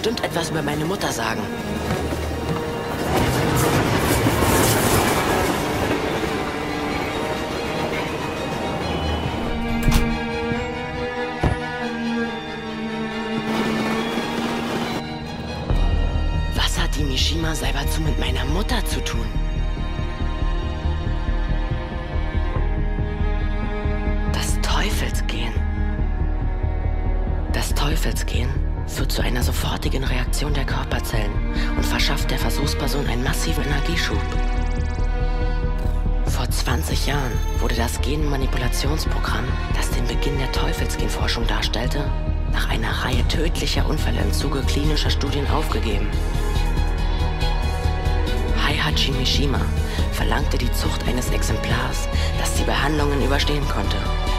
bestimmt etwas über meine Mutter sagen. Was hat die Mishima Saibatsu mit meiner Mutter zu tun? Das Teufelsgehen. Das Teufelsgehen führt zu einer sofortigen Reaktion der Körperzellen und verschafft der Versuchsperson einen massiven Energieschub. Vor 20 Jahren wurde das Genmanipulationsprogramm, das den Beginn der Teufelsgenforschung darstellte, nach einer Reihe tödlicher Unfälle im Zuge klinischer Studien aufgegeben. Heihachi Mishima verlangte die Zucht eines Exemplars, das die Behandlungen überstehen konnte.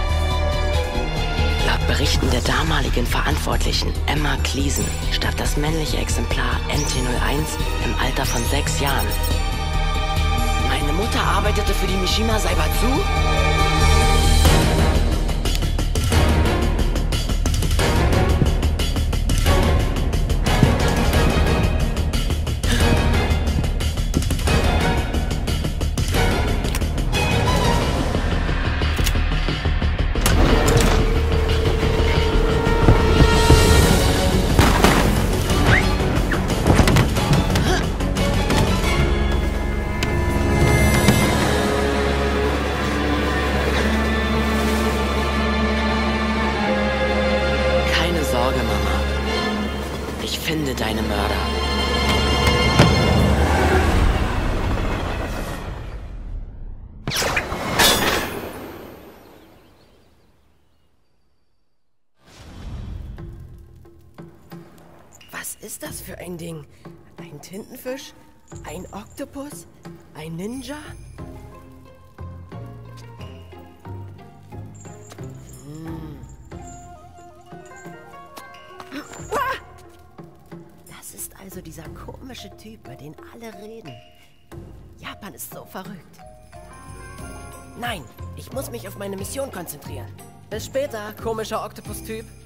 Laut Berichten der damaligen Verantwortlichen Emma Cleason starb das männliche Exemplar NT01 im Alter von 6 Jahren. Meine Mutter arbeitete für die Mishima Saibatsu? Sorge, Mama. Ich finde deine Mörder. Was ist das für ein Ding? Ein Tintenfisch? Ein Oktopus? Ein Ninja? Das ist also dieser komische Typ, über den alle reden. Japan ist so verrückt. Nein, ich muss mich auf meine Mission konzentrieren. Bis später, komischer Oktopus-Typ.